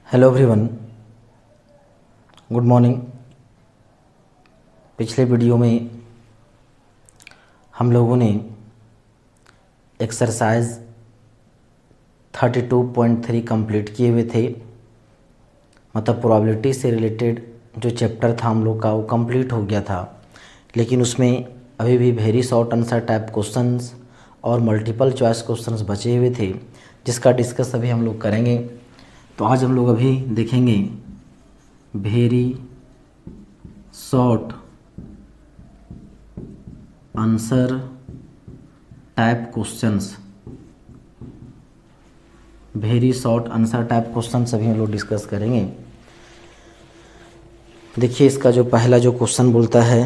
Hello everyone, good morning. पिछले video में हम लोगों ने एक्सरसाइज 32.3 कंप्लीट किए हुए थे। मतलब प्रोबेबिलिटी से रिलेटेड जो चैप्टर था हम लोग का वो कंप्लीट हो गया था, लेकिन उसमें अभी भी very short answer type questions और मल्टीपल चॉइस क्वेश्चंस बचे हुए थे, जिसका डिस्कस अभी हम लोग करेंगे। तो आज हम लोग अभी देखेंगे very short answer type questions. Very short answer type question सभी हम लोग डिस्कस करेंगे। देखिए, इसका जो पहला जो क्वेश्चन बोलता है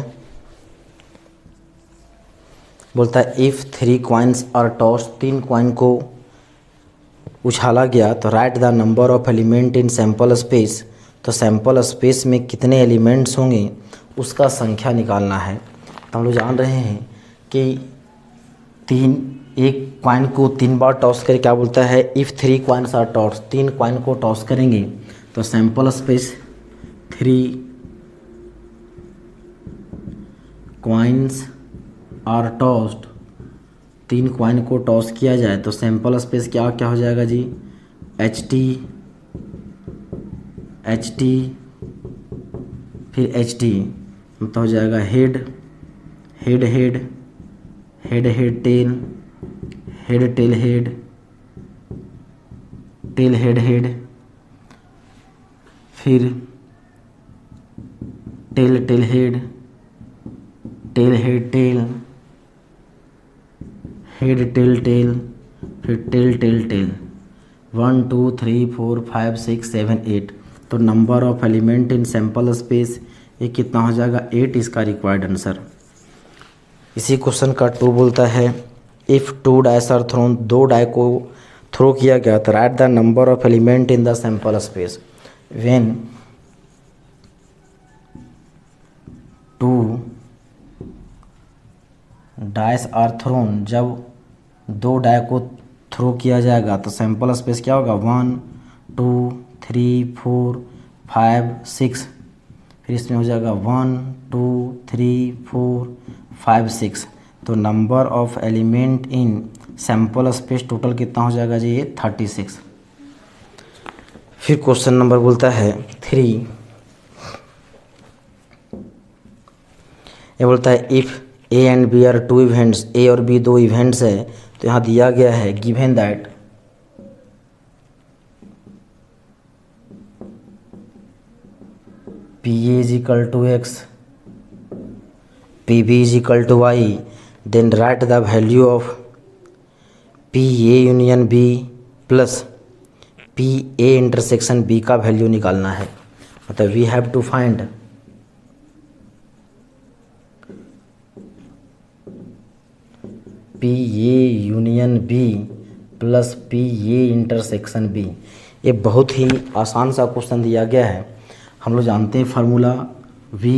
if 3 coins are toss, 3 coin को उछाला गया तो right the number of element in sample space. तो सैम्पल स्पेस में कितने एलिमेंट्स होंगे उसका संख्या निकालना है। तो हम लोग जान रहे हैं कि एक कॉइन को 3 बार टॉस करके क्या बोलता है, if 3 coins are toss, 3 coin को टॉस करेंगे तो sample space 3 coins are tossed, 3 coin को टॉस किया जाए तो सैम्पल स्पेस क्या क्या हो जाएगा जी, एच टी फिर एच टी, तो हो जाएगा head head head head head tail head tail head tail head head, फिर tail tail head tail head tail head tail tail फिर टेल टेल टेल। 1 2 3 4 5 6 7 8। तो number of element in sample space ये कितना हो जाएगा, 8 इसका रिक्वायर्ड आंसर। इसी question का 2 बोलता है if 2 dice are thrown, 2 die को थ्रो किया गया तो right the number of element in the sample space. When 2 dice are thrown, जब 2 डाई को थ्रो किया जाएगा तो सैम्पल स्पेस क्या होगा, 1 2 3 4 5 6। फिर इसमें हो जाएगा 1 2 3 4 5 6। तो number of element in sample space total कितना हो जाएगा जी, ये 36। फिर क्वेश्चन नंबर बोलता है 3, ये बोलता है if A and B are 2 events, A और बी 2 इवेंट्स है। तो यहाँ दिया गया है given that P A is equal to X, P B is equal to Y, then write the value of P A union B plus P A intersection B का value निकालना है। मतलब we have to find P A union B plus P A intersection B. ये बहुत ही आसान सा question दिया गया है। हम लोग जानते हैं formula, we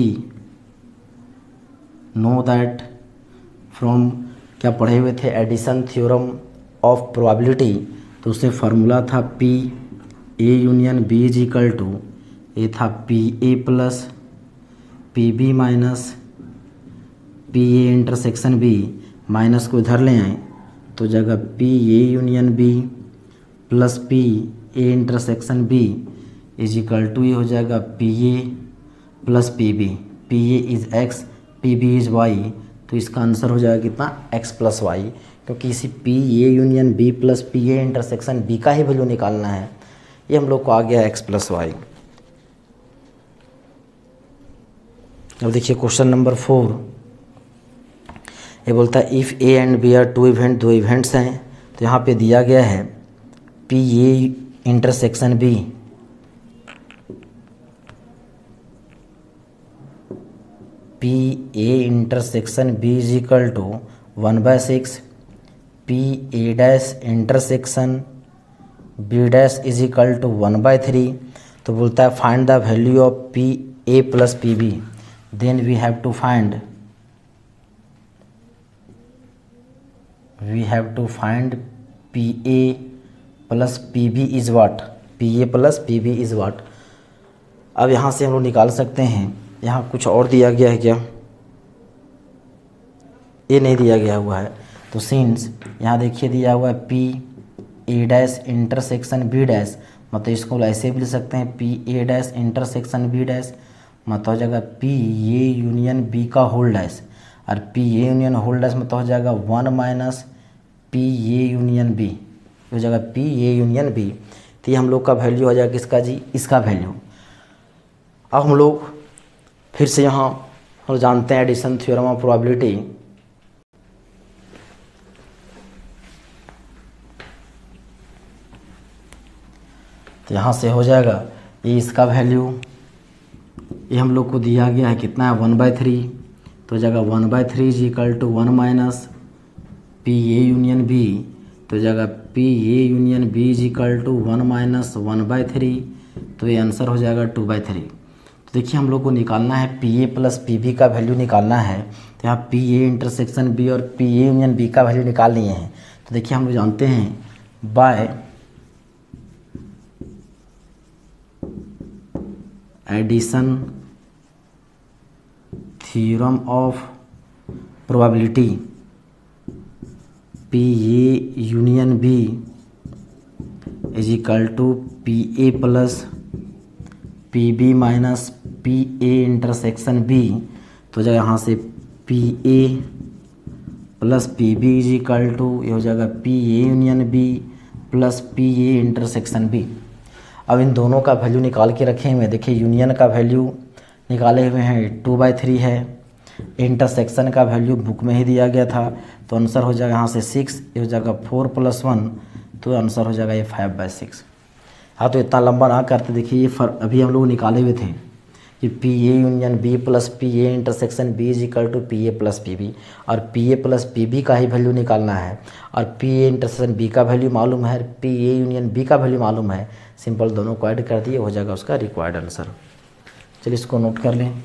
know that from, क्या पढ़े हुए थे, एडिशन थ्योरम ऑफ प्रोबेबिलिटी। तो उससे फार्मूला था P A union B is equal to, ये था P A plus P B minus P A intersection B. Minus को इधर ले आए तो जगह P A union B plus P A intersection B is equal to, ये हो जाएगा P A plus P B. P A is X, P B is Y, तो इसका आंसर हो जाएगा कितना, एक्स प्लस वाई। क्योंकि इसी P A union B plus P A intersection B का ही वैल्यू निकालना है। ये हम लोग को आ गया एक्स प्लस वाई। अब देखिए क्वेश्चन नंबर 4, ये बोलता है if A and B are 2 event, 2 events हैं। तो यहाँ पे दिया गया है P A intersection B, P A intersection B is equal to 1/6, P A dash intersection B dash is equal to 1/3। तो बोलता है find the value of P A plus P B, then we have to find P A plus P B is what, P A plus P B is what. अब यहाँ से हम लोग निकाल सकते हैं, यहाँ कुछ और दिया गया है क्या, ये नहीं दिया गया हुआ है, तो सिंस यहाँ देखिए दिया हुआ है P A dash intersection B dash, मतलब इसको ऐसे भी लिख सकते हैं P A dash intersection B dash, मतलब हो जाएगा पी ए यूनियन बी का होल डैश, और P A union whole dash मतलब हो जाएगा 1 minus P A union B, हो जाएगा पी ए यूनियन बी। तो ये हम लोग का वैल्यू हो जाएगा किसका जी, इसका वैल्यू। अब हम लोग फिर से यहाँ हम जानते हैं एडिशन थ्योरम ऑफ प्रोबेबिलिटी, तो यहाँ से हो जाएगा ये इसका वैल्यू, ये हम लोग को दिया गया है कितना है 1/3, तो हो जाएगा 1/3 is equal to 1 minus P A union B, तो हो जाएगा P A union B is equal to 1 minus 1/3, तो ये आंसर हो जाएगा 2/3। तो देखिए हम लोग को निकालना है P A plus P B का वैल्यू निकालना है, तो यहाँ पी ए इंटरसेक्शन बी और पी ए यूनियन बी का वैल्यू निकाल लिए हैं। तो देखिए हम लोग जानते हैं by addition theorem of probability P A union B is equal to P A plus P B minus P A intersection B, तो जाएगा यहाँ से P A plus P B is equal to ये हो जाएगा P A union B plus P A intersection B. अब इन दोनों का वैल्यू निकाल के रखे हुए, देखिए यूनियन का वैल्यू निकाले हुए हैं 2/3 है, इंटरसेक्शन का वैल्यू बुक में ही दिया गया था, तो आंसर हो जाएगा यहाँ से 6, ये हो जाएगा 4 + 1, तो आंसर हो जाएगा ये 5/6। हाँ तो इतना लंबा ना करते, देखिए ये अभी हम लोग निकाले हुए थे कि P A union B plus P A intersection B is equal to P A plus P B, और P A plus P B का ही वैल्यू निकालना है, और पी ए इंटरसेक्शन बी का वैल्यू मालूम है, पी ए यूनियन बी का वैल्यू मालूम है, सिंपल दोनों को ऐड कर दिए, हो जाएगा उसका रिक्वायर्ड आंसर। चलिए इसको नोट कर लें।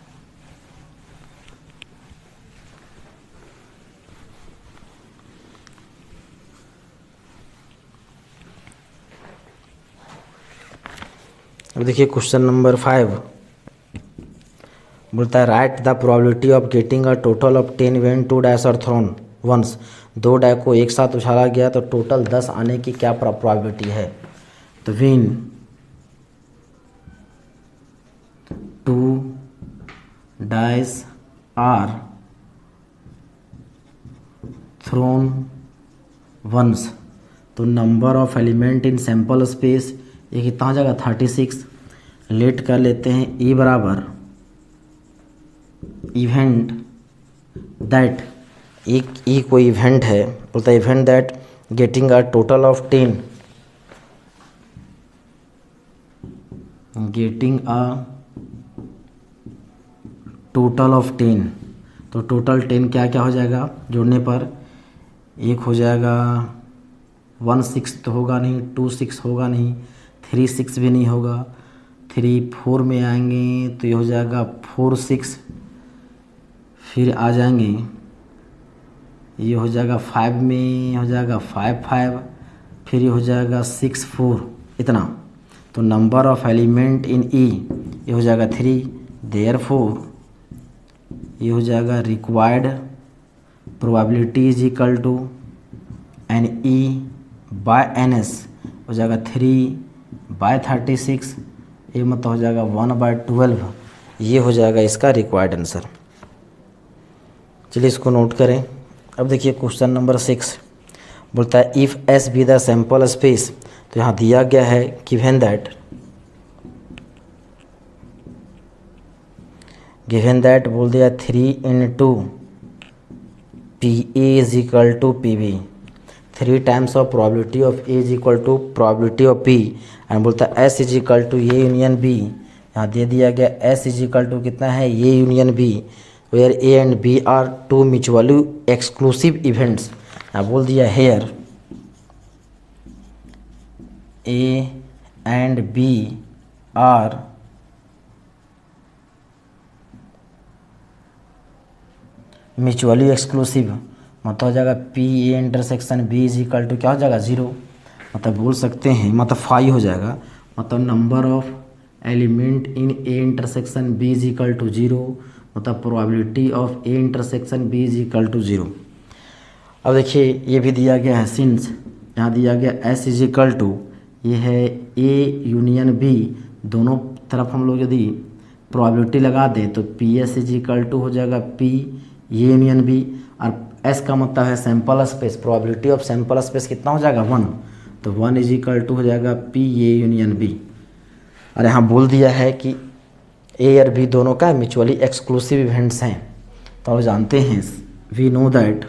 अब देखिए क्वेश्चन नंबर 5 बोलता है write the probability of getting a total of 10 when 2 dice are thrown once, 2 die को एक साथ उछाला गया तो टोटल 10 आने की क्या प्रोबेबिलिटी है। तो when 2 dice are thrown once, तो number of element in sample space ये कितना हो जाएगा 36। लेट कर लेते हैं ई बराबर इवेंट दैट, एक ई कोई इवेंट है, बोलता है event that getting a total of 10, getting a total of 10, तो टोटल 10 क्या क्या हो जाएगा जोड़ने पर, एक हो जाएगा 1 6 तो होगा नहीं, 2 6 होगा नहीं, 3 6 भी नहीं होगा, 3 4 में आएंगे तो ये हो जाएगा 4 6, फिर आ जाएंगे ये हो जाएगा 5 में हो जाएगा 5 5, फिर ये हो जाएगा 6 4, इतना। तो number of element in E ये हो जाएगा 3, देयरफॉर ये हो जाएगा required probability is equal to N E by N S, हो जाएगा 3/36, ये मतलब हो जाएगा 1/12, ये हो जाएगा इसका रिक्वायर्ड आंसर। चलिए इसको नोट करें। अब देखिए क्वेश्चन नंबर 6 बोलता है if S be the sample space, तो यहाँ दिया गया है गिवन दैट बोल दिया 3 × P A is equal to P B, 3 times of probability of A is equal to probability of B, and बोलता है S is equal to A union B, यहाँ दे दिया गया एस इज इक्वल टू कितना है A union B, where A and B are 2 mutually exclusive events. यहाँ बोल दिया here A and B are mutually exclusive, मतलब हो जाएगा P A intersection B is equal to क्या हो जाएगा 0, मतलब बोल सकते हैं, मतलब 5 हो जाएगा, मतलब number of element in A intersection B is equal to 0, मतलब probability of A intersection B is equal to 0। अब देखिए ये भी दिया गया है, सिंस यहाँ दिया गया एस इज इक्वल टू, ये है ए यूनियन बी, दोनों तरफ हम लोग यदि प्रोबेबिलिटी लगा दें तो P S is equal to हो जाएगा पी ए यूनियन बी, और एस का मतलब है sample space, probability of sample space कितना हो जाएगा 1, तो 1 इज इक्वल टू हो जाएगा पी ए यूनियन बी। और यहाँ बोल दिया है कि ए और बी दोनों का म्यूचुअली एक्सक्लूसिव इवेंट्स हैं, तो आप जानते हैं we know that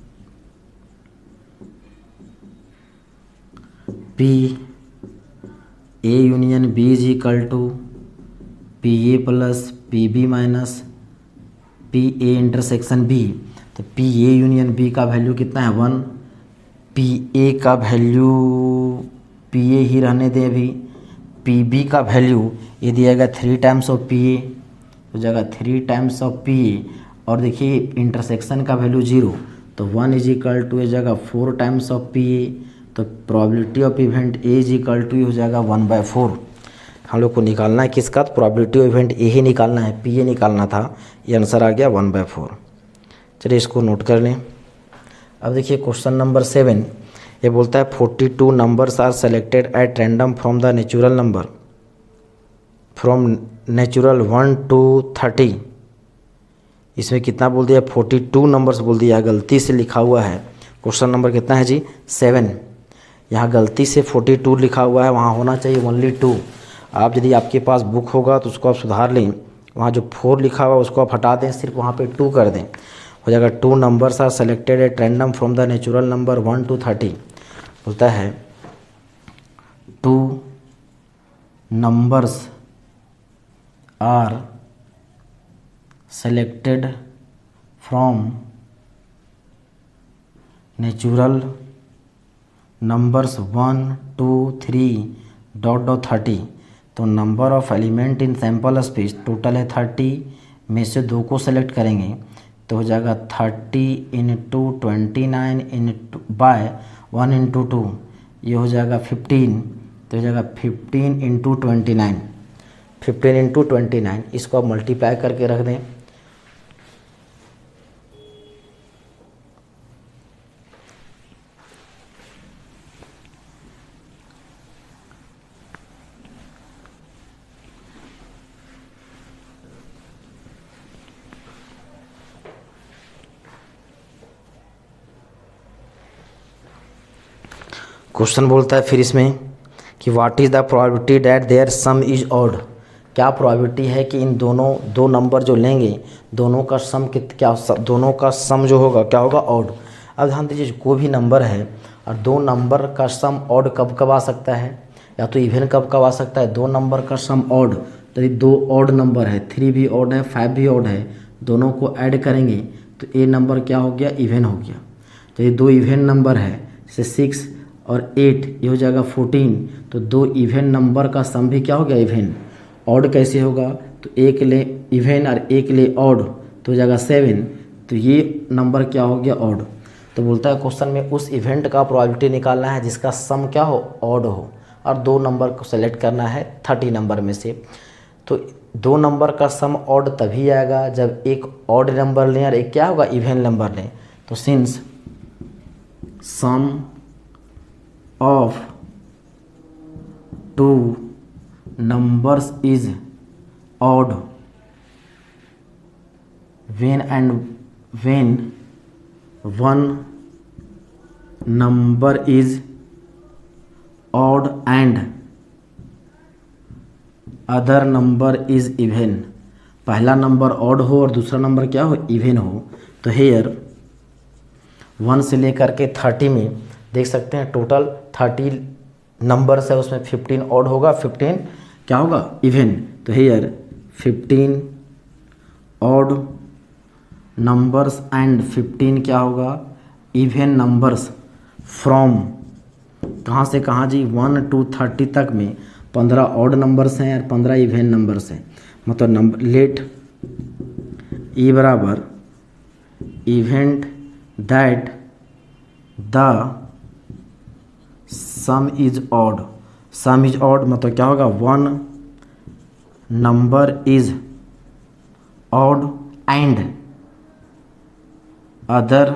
P A union B is equal to P A plus P B minus P A intersection B. तो पी ए यूनियन बी का वैल्यू कितना है 1, पी ए का वैल्यू पी ए ही रहने दें अभी, पी बी का value ये दिया गया 3 टाइम्स ऑफ पी ए, हो जाएगा 3 टाइम्स ऑफ पी ए, और देखिए इंटरसेक्शन का वैल्यू 0, तो 1 इज इक्वल टू हो जाएगा 4 टाइम्स ऑफ पी ए, तो probability of event A is equal to हो जाएगा 1/4। हम लोग को निकालना है किसका, तो प्रोबेबिलिटी ऑफ इवेंट ए ही निकालना है, पी ए निकालना था, ये आंसर आ गया 1/4। चलिए इसको नोट कर लें। अब देखिए क्वेश्चन नंबर 7, ये बोलता है 42 numbers are selected at random from the natural number from natural 1 to 30। इसमें कितना बोल दिया, 42 नंबर्स बोल दिया, गलती से लिखा हुआ है। क्वेश्चन नंबर कितना है जी 7, यहाँ गलती से 42 लिखा हुआ है, वहाँ होना चाहिए ओनली 2। आप यदि आपके पास बुक होगा तो उसको आप सुधार लें, वहाँ जो 4 लिखा हुआ है उसको आप हटा दें, सिर्फ वहाँ पे 2 कर दें, हो जाएगा 2 numbers are selected at random from the natural number 1 to 30। बोलता है 2 numbers are selected from natural numbers 1 2 3 ... 30। तो number of element in sample space total है 30, में से 2 को सेलेक्ट करेंगे तो हो जाएगा 30 इंटू 29 इंटू बाय 1 इंटू 2, ये हो जाएगा 15, तो हो जाएगा 15 इंटू 29, 15 इंटू 29, इसको आप मल्टीप्लाई करके रख दें। क्वेश्चन बोलता है फिर इसमें कि what is the probability that their sum is odd. क्या प्रोबेबिलिटी है कि इन दोनों 2 नंबर जो लेंगे दोनों का सम दोनों का सम जो होगा क्या होगा, ऑड। अब ध्यान दीजिए कोई भी नंबर है और 2 नंबर का सम ऑड कब कब आ सकता है, या तो इवन कब आ सकता है, 2 नंबर का सम ऑड, तो ये 2 ऑड नंबर है, 3 भी ऑड है 5 भी ऑड है, दोनों को ऐड करेंगे तो ये नंबर क्या हो गया, इवन हो गया। तो ये 2 इवन नंबर है, जैसे 6 और 8, ये हो जाएगा 14, तो 2 इवन नंबर का सम भी क्या हो गया, इवन। ऑड कैसे होगा, तो एक ले इवन और एक ले ऑड, तो हो जाएगा 7, तो ये नंबर क्या हो गया, ऑड। तो बोलता है क्वेश्चन में उस इवेंट का प्रोबेबिलिटी निकालना है जिसका सम क्या हो, ऑड हो, और 2 नंबर को सेलेक्ट करना है 30 नंबर में से। तो 2 नंबर का सम ऑड तभी आएगा जब एक ऑड नंबर लें और एक क्या होगा, इवन नंबर लें। तो since sum of 2 numbers is odd when 1 number is odd and other number is even। पहला नंबर ऑड हो और दूसरा नंबर क्या हो, इवन हो। तो हेयर 1 से लेकर के 30 में देख सकते हैं टोटल 30 नंबर्स है, उसमें 15 ऑड होगा, 15 क्या होगा, इवन। तो हेयर 15 ऑड नंबर्स एंड 15 क्या होगा, इवन नंबर्स फ्रॉम कहाँ से कहाँ जी, 1 to 30 तक में 15 ऑड नंबर्स हैं और 15 इवन नंबर्स हैं। मतलब नंबर लेट ई बराबर event that the sum is odd, sum is odd मतलब क्या होगा, one number is odd and other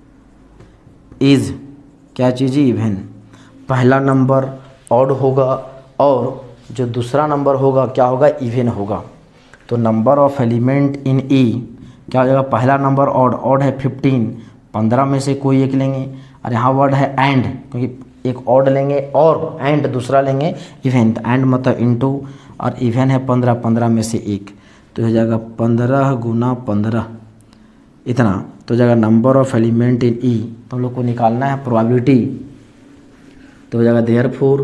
is क्या चीज़, इवन। पहला नंबर ऑड होगा और जो दूसरा नंबर होगा क्या होगा, इवन होगा। तो number of element in E क्या हो जाएगा, पहला नंबर ऑड, ऑड है 15, 15 में से कोई एक लेंगे, और यहाँ वर्ड है एंड, क्योंकि एक ऑड लेंगे और एंड दूसरा लेंगे इवन, तो एंड मतलब इनटू, और इवन है 15, 15 में से एक, तो हो जाएगा 15 गुना 15 इतना, तो हो जाएगा number of element in E. तो हम लोग को निकालना है प्रोबेबिलिटी, तो हो जाएगा therefore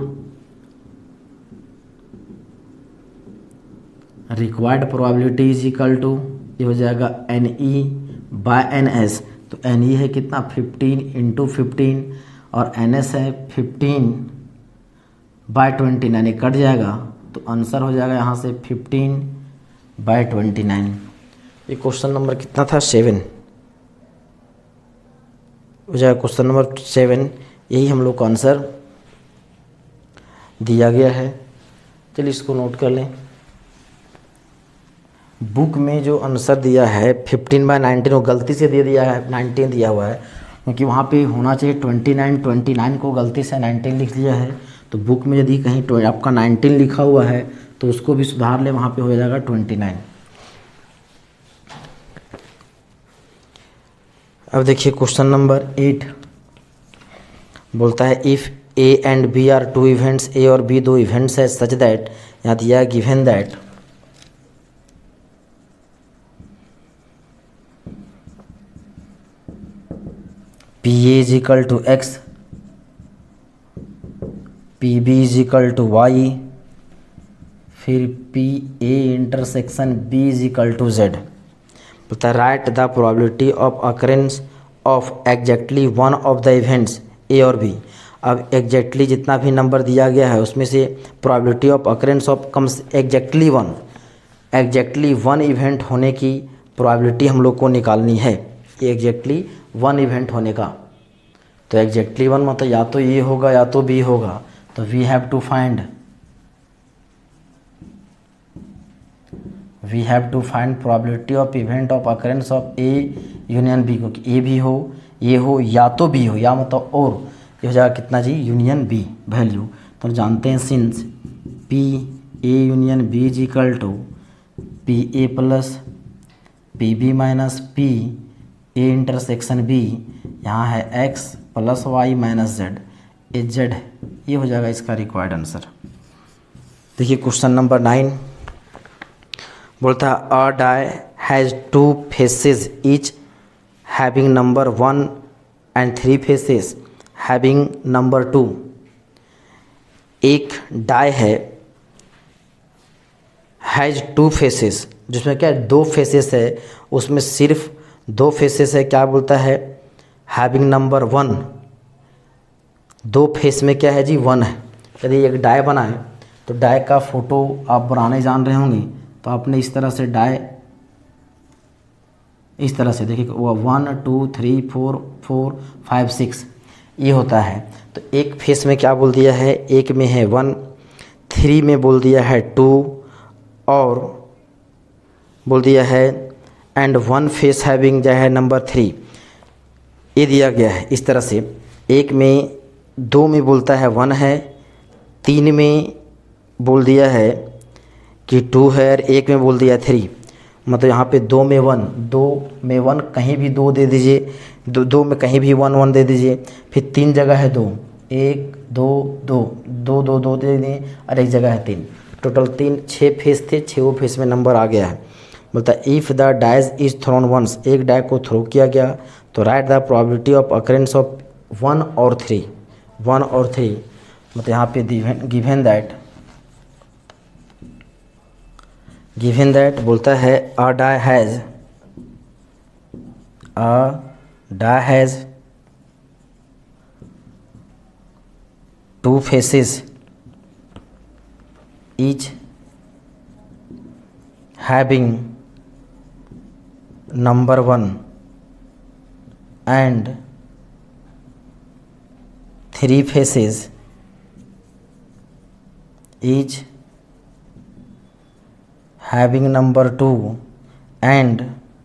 required probability is equal to, ये हो जाएगा N E by N S. तो एन ई है कितना, 15 इंटू 15, और एन एस है 15 बाय 29, ये कट जाएगा, तो आंसर हो जाएगा यहाँ से 15 बाय 29। ये क्वेश्चन नंबर कितना था, 7 हो जाएगा, क्वेश्चन नंबर 7, यही हम लोग को आंसर दिया गया है। चलिए इसको नोट कर लें। बुक में जो आंसर दिया है 15 बाय 19 वो गलती से दे दिया है, 19 दिया हुआ है, क्योंकि वहाँ पे होना चाहिए 29, 29 को गलती से 19 लिख लिया है। तो बुक में यदि कहीं आपका 19 लिखा हुआ है तो उसको भी सुधार ले, वहाँ पे हो जाएगा 29। अब देखिए क्वेश्चन नंबर 8 बोलता है if A and B are two events, A और बी दो इवेंट्स है सच दैट, यहाँ दिया है given that P A is equal to X, P B is equal to Y, फिर P A intersection B is equal to Z. बोलता है write the probability of occurrence of exactly one of the events A और B. अब exactly जितना भी number दिया गया है उसमें से probability of occurrence of comes exactly one event होने की प्रोबेबिलिटी हम लोग को निकालनी है, ये एग्जैक्टली वन इवेंट होने का। तो एग्जैक्टली वन मतलब या तो ये होगा या तो बी होगा, तो we have to find probability of event of occurrence of A union B, क्योंकि ए भी हो, ये हो या तो बी हो, या मतलब और, ये हो जाएगा कितना जी, यूनियन बी वैल्यू। तो जानते हैं since P A union B is equal to P A plus P B minus P A intersection B, यहाँ है X plus Y minus Z, A Z, ये हो जाएगा इसका रिक्वायर्ड आंसर। देखिए क्वेश्चन नंबर 9 बोलता है a die has 2 faces each having number 1 and 3 faces having number 2। एक डाई है हैज़ 2 फेसेस, जिसमें क्या है 2 फेसेस है, उसमें सिर्फ 2 फेसेस है, क्या बोलता है हैविंग नंबर 1, 2 फेस में क्या है जी 1 है। यदि एक डाई बनाए तो डाई का फ़ोटो आप बनाने जान रहे होंगे, तो आपने इस तरह से डाई इस तरह से देखिए वो 1 2 3 4 4 5 6 ये होता है। तो एक फेस में क्या बोल दिया है, एक में है 1, 3 में बोल दिया है 2, और बोल दिया है एंड 1 फेस हैविंग जो है नंबर 3, ये दिया गया है इस तरह से। एक में 2 में बोलता है 1 है, 3 में बोल दिया है कि 2 है, और एक में बोल दिया 3, मतलब यहाँ पे 2 में 1 कहीं भी 2 दे दीजिए, 2 में कहीं भी 1 1 दे दीजिए, फिर 3 जगह है 2, 1 2 2 2 2 2 दे दिए, और एक जगह है 3, टोटल 6 फेस थे, 6 फेस में नंबर आ गया है। बोलता है if the dice is thrown once, एक डाई को थ्रो किया गया, तो right the probability of occurrence of 1 और 3, 1 और 3, मतलब यहाँ पे गिवन दैट बोलता है a die has 2 faces each having number 1 and 3 faces is having number 2 and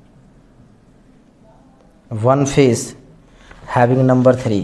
one face having number 3।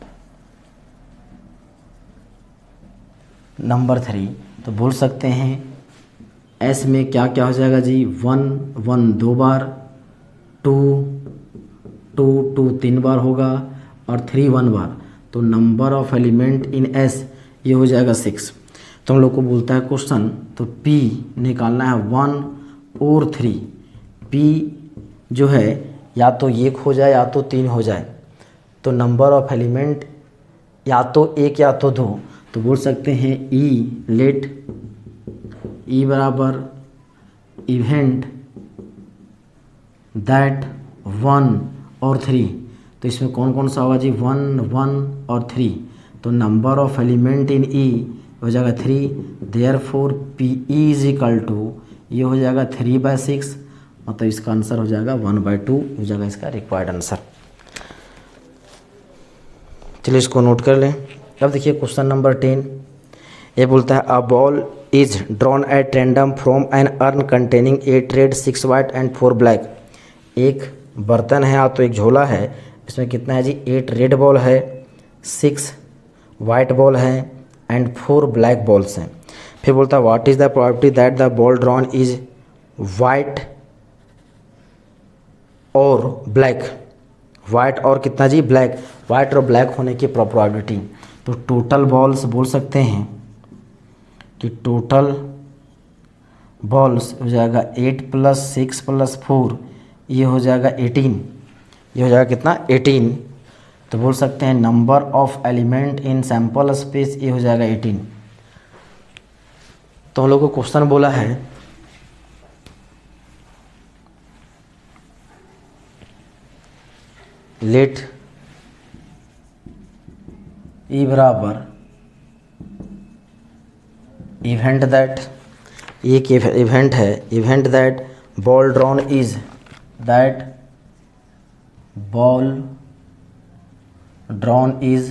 Number 3 तो बोल सकते हैं एस में क्या क्या हो जाएगा जी, 1 1 2 बार, 2 2 2 3 बार होगा और 3 1 बार। तो number of element in S ये हो जाएगा 6। तो हम लोग को बोलता है क्वेश्चन, तो पी निकालना है 1 और 3। पी जो है या तो 1 हो जाए या तो 3 हो जाए, तो नंबर ऑफ एलिमेंट या तो 1 या तो 2। तो बोल सकते हैं ई लेट ई बराबर इवेंट दैट 1 और 3। तो इसमें कौन कौन सा होगा जी, 1 1 और 3। तो number of element in E हो जाएगा 3, therefore P E is equal to ये हो जाएगा 3/6, मतलब इसका आंसर हो जाएगा 1/2 हो जाएगा इसका रिक्वायर्ड आंसर। चलिए इसको नोट कर लें। अब देखिए क्वेश्चन नंबर 10, ये बोलता है a ball is drawn at random from an urn containing 8 red 6 white and 4 black. एक बर्तन है या तो एक झोला है, इसमें कितना है जी, 8 रेड बॉल है, 6 वाइट बॉल है एंड 4 ब्लैक बॉल्स हैं। फिर बोलता है what is the probability that the ball drawn is white और ब्लैक। वाइट और कितना जी, ब्लैक। वाइट और ब्लैक होने की प्रोबेबिलिटी। तो टोटल बॉल्स बोल सकते हैं कि टोटल बॉल्स हो जाएगा 8 + 6 + 4 ये हो जाएगा 18। ये हो जाएगा कितना, 18। तो बोल सकते हैं number of element in sample space ये हो जाएगा 18। तो हम लोग को क्वेश्चन बोला है लेट ई बराबर इवेंट दैट, एक इवेंट है, event that ball drawn is that ball drawn is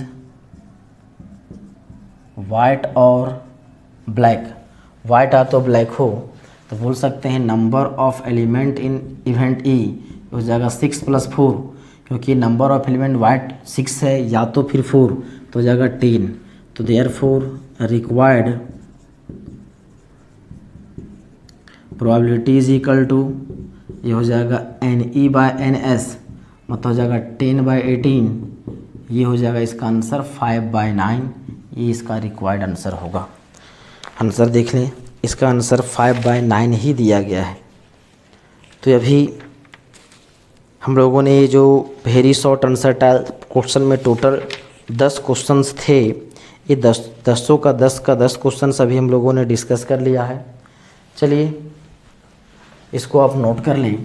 white और ब्लैक। वाइट आ तो ब्लैक हो, तो बोल सकते हैं number of element in event E हो जाएगा 6 + 4, क्योंकि नंबर ऑफ एलिमेंट वाइट 6 है या तो फिर 4, तो हो जाएगा 10। तो therefore required probability is equal to ये हो जाएगा NE/NS, मतलब हो जाएगा 10/18। ये हो जाएगा इसका आंसर 5/9। ये इसका रिक्वायर्ड आंसर होगा। आंसर देख लें, इसका आंसर 5/9 ही दिया गया है। तो अभी हम लोगों ने ये जो very short answer type question में टोटल 10 क्वेश्चंस थे, ये 10 का 10 क्वेश्चन अभी हम लोगों ने डिस्कस कर लिया है। चलिए इसको आप नोट कर लें।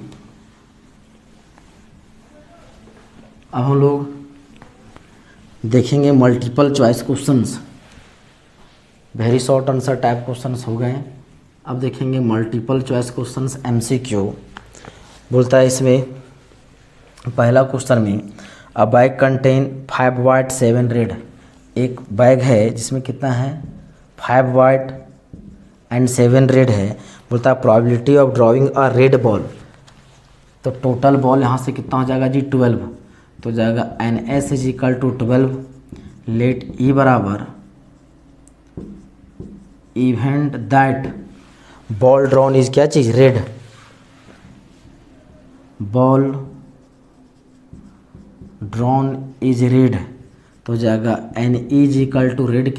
अब हम लोग देखेंगे multiple choice questions. Very short answer type questions हो गए। अब देखेंगे मल्टीपल चॉइस क्वेश्चंस MCQ। बोलता है इसमें पहला क्वेश्चन में a bag contain 5 white 7 red. एक बैग है जिसमें कितना है, 5 वाइट एंड 7 रेड है। बोलता है probability of drawing a red ball. तो टोटल बॉल यहाँ से कितना हो जाएगा जी, 12। तो हो जाएगा NS is equal to 12। Let E बराबर event that ball drawn is क्या चीज़, red. Ball drawn is red, तो हो जाएगा NE is equal to red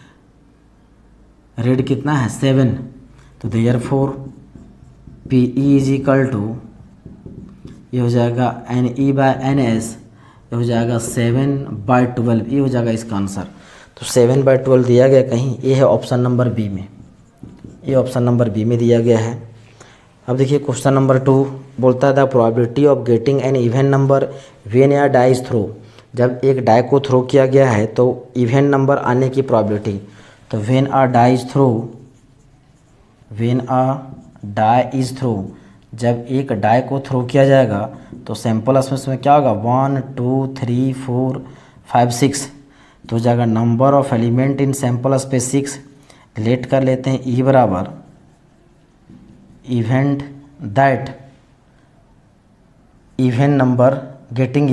कितना है, 7। तो therefore PE is equal to ये हो जाएगा NE/NS, ये हो जाएगा 7/12। ये हो जाएगा इसका आंसर। तो 7/12 दिया गया कहीं, ये है ऑप्शन नंबर बी में। ये ऑप्शन नंबर बी में दिया गया है। अब देखिए क्वेश्चन नंबर 2 बोलता है the probability of getting an even number when या डाई इज थ्रो। जब एक डाई को थ्रो किया गया है तो इवन नंबर आने की प्रोबेबिलिटी। तो when a die is throw, when a die is throw, जब एक डाई को थ्रो किया जाएगा तो सैंपल स्पेस में क्या होगा, 1 2 3 4 5 6। तो हो जाएगा number of element in sample space 6 let कर लेते हैं ई बराबर event that event number getting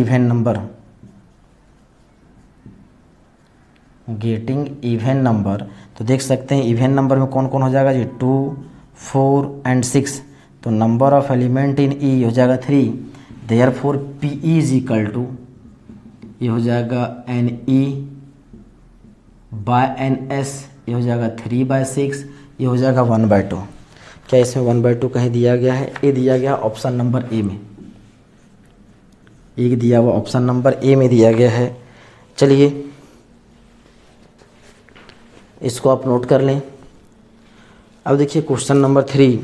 event number. तो देख सकते हैं इवेंट नंबर में कौन कौन हो जाएगा जी, 2, 4 एंड 6। तो number of element in E हो जाएगा 3, therefore P E is equal to, ये हो जाएगा N E by N S, ये हो जाएगा 3/6, ये हो जाएगा 1/2। क्या इसमें 1/2 कहीं दिया गया है? ये दिया गया ऑप्शन नंबर ए में, एक दिया हुआ ऑप्शन नंबर ए में दिया गया है। चलिए इसको आप नोट कर लें। अब देखिए क्वेश्चन नंबर 3,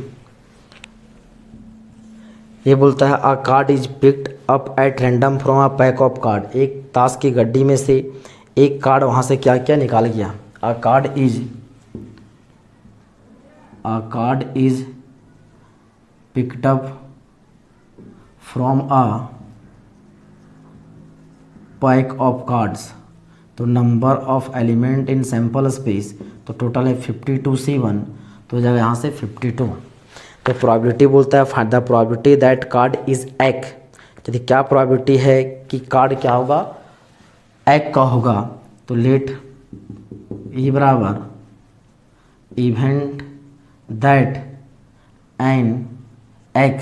ये बोलता है a card is picked up at random from a pack of card. एक ताश की गड्डी में से एक कार्ड वहाँ से क्या क्या निकाल गया। A card is picked up from a pack of cards. तो number of element in sample space, तो टोटल है 52C1, तो हो जाएगा यहाँ से 52। तो प्रोबेबिलिटी बोलता है find the probability that card is एक। यदि क्या प्रोबेबिलिटी है कि कार्ड क्या होगा, एक का होगा। तो लेट ई बराबर इवेंट दैट एन एक,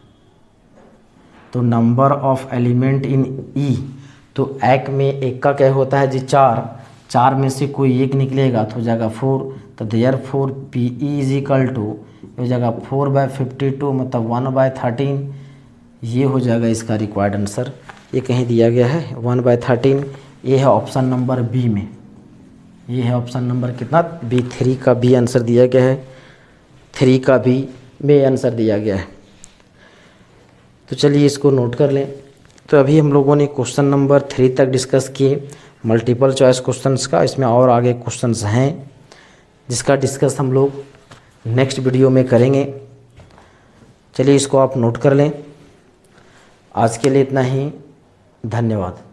तो number of element in E, तो एक में एक का क्या होता है जी 4 में से कोई एक निकलेगा तो हो जाएगा 4। तो therefore P E is equal to हो जाएगा 4/52 मतलब 1/13। ये हो जाएगा इसका रिक्वायर्ड आंसर। ये कहीं दिया गया है 1/13, ये है ऑप्शन नंबर बी में, ये है ऑप्शन नंबर कितना बी, 3 का बी आंसर दिया गया है, 3 का बी में आंसर दिया गया है। तो चलिए इसको नोट कर लें। तो अभी हम लोगों ने क्वेश्चन नंबर 3 तक डिस्कस किए मल्टीपल चॉइस क्वेश्चंस का। इसमें और आगे क्वेश्चंस हैं जिसका डिस्कस हम लोग नेक्स्ट वीडियो में करेंगे। चलिए इसको आप नोट कर लें। आज के लिए इतना ही, धन्यवाद।